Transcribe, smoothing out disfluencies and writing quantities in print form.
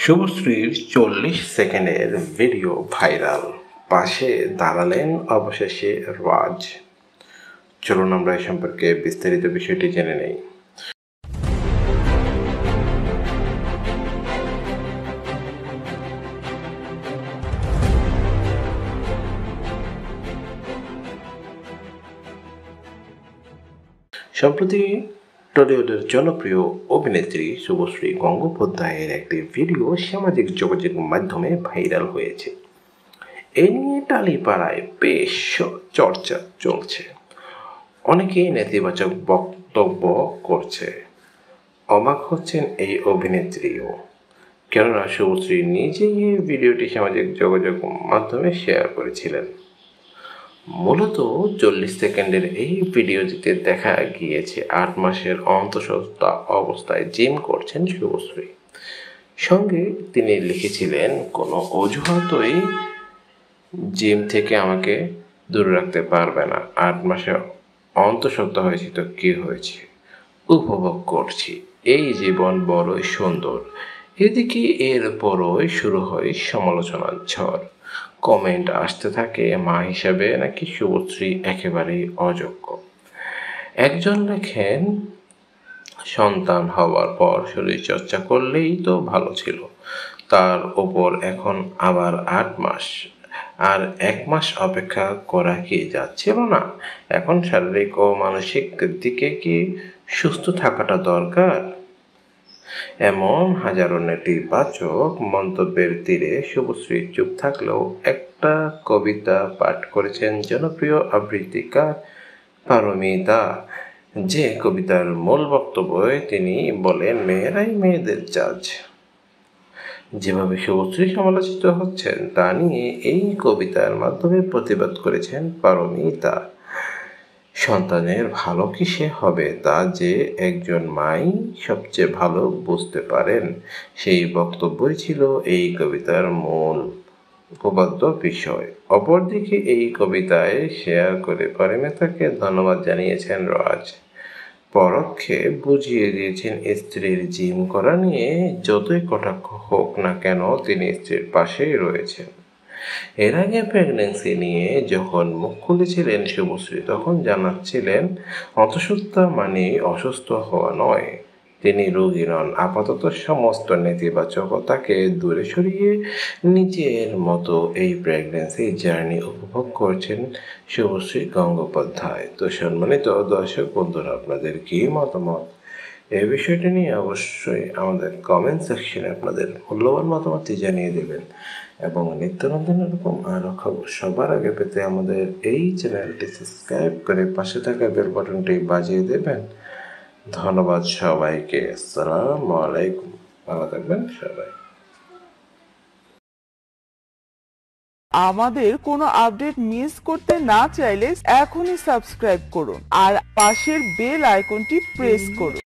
শুভশ্রীর 40 সেকেন্ডের video viral, পাশে দাঁড়ালেন অবশেষে রাজ। চলুন আমরা এ সম্পর্কে বিস্তারিত বিষয়টি জেনে নেই। সম্প্রতি টলিউডের জনপ্রিয় অভিনেত্রী শুভশ্রী গঙ্গোপাধ্যায়ের একটি ভিডিও সামাজিক যোগাযোগ মাধ্যমে ভাইরাল হয়েছে। এ নিয়ে টালিপাড়ায় বেশ চর্চা চলছে, অনেকেই নেতিবাচক বক্তব্য করছে। অবাক হচ্ছেন এই অভিনেত্রীও, কেননা শুভশ্রী নিজেই এই ভিডিওটি সামাজিক যোগাযোগ মাধ্যমে শেয়ার করেছিলেন। মূলত 40 সেকেন্ডের এই ভিডিওটিতে দেখা গিয়েছে 8 মাসের অন্তঃসত্ত্বা অবস্থায় জিম করছেন শুভশ্রী। সঙ্গে তিনি লিখেছিলেন, কোনো অজুহাতই জিম থেকে আমাকে দূরে রাখতে পারবে না। 8 মাসে অন্তঃসত্ত্বা হয়েছি তো কি হয়েছে, উপভোগ করছি, এই জীবন বড়ই সুন্দর। এদিকে এরপরই শুরু হয় সমালোচনার ঝড়। কমেন্ট আসতে থাকে, মা হিসাবে নাকি শুভশ্রী একেবারেই অযোগ্য। একজন লেখেন, সন্তান হওয়ার পর শরীর চর্চা করলেই তো ভালো ছিল, তার ওপর এখন আবার 8 মাস, আর 1 মাস অপেক্ষা করা কি যাচ্ছিল না? এখন শারীরিক ও মানসিক দিকে কি সুস্থ থাকাটা দরকার? এমন হাজারো নেতিবাচক মন্তব্যের তীরে শুভশ্রী চুপ থাকলেও একটা কবিতা পাঠ করেছেন জনপ্রিয় আবৃত্তিকার পারমিতা। যে কবিতার মূল বক্তব্যে তিনি বলেন, মেয়েরাই মেয়েদের জাজ। যেভাবে শুভশ্রী সমালোচিত হচ্ছেন তা নিয়ে এই কবিতার মাধ্যমে প্রতিবাদ করেছেন পারমিতা। সন্তানের ভালো কিসে হবে তা যে একজন মাই সবচেয়ে ভালো বুঝতে পারেন, সেই বক্তব্যই ছিল এই কবিতার মূল উপপাদ্য বিষয়। অপরদিকে এই কবিতায় শেয়ার করে পারমিতাকে ধন্যবাদ জানিয়েছেন রাজ। পরোক্ষে বুঝিয়ে দিয়েছেন, স্ত্রীর জিম করা নিয়ে যতই কটাক্ষ হোক না কেন তিনি স্ত্রীর পাশেই রয়েছেন। এর আগে প্রেগন্যান্সি নিয়ে যখন মুখ খুলেছিলেন শুভশ্রী, তখন জানাচ্ছিলেন অন্তঃসত্ত্বা মানে অসুস্থ হওয়া নয়, তিনি রোগী নন। আপাতত সমস্ত নেতিবাচকতাকে দূরে সরিয়ে নিজের মতো এই প্রেগন্যান্সি জার্নি উপভোগ করছেন শুভশ্রী গঙ্গোপাধ্যায়। তো সম্মানিত দর্শক বন্ধুরা, আপনাদের কি মতামত এই বিষয়টি নিয়ে অবশ্যই আমাদের কমেন্ট সেকশনে আপনাদের মূল্যবান মতামতটি জানিয়ে দেবেন, এবং নিত্য নতুন এরকম আরও খবর সবার আগে পেতে আমাদের এই চ্যানেলটি সাবস্ক্রাইব করে পাশে থাকা বেল বাটনটি বাজিয়ে দেবেন। ধন্যবাদ সবাইকে। আসসালামু আলাইকুম। ভালো থাকবেন সবাই। আমাদের কোনো আপডেট মিস করতে না চাইলে এখনই সাবস্ক্রাইব করুন আর পাশের বেল আইকনটি প্রেস করুন।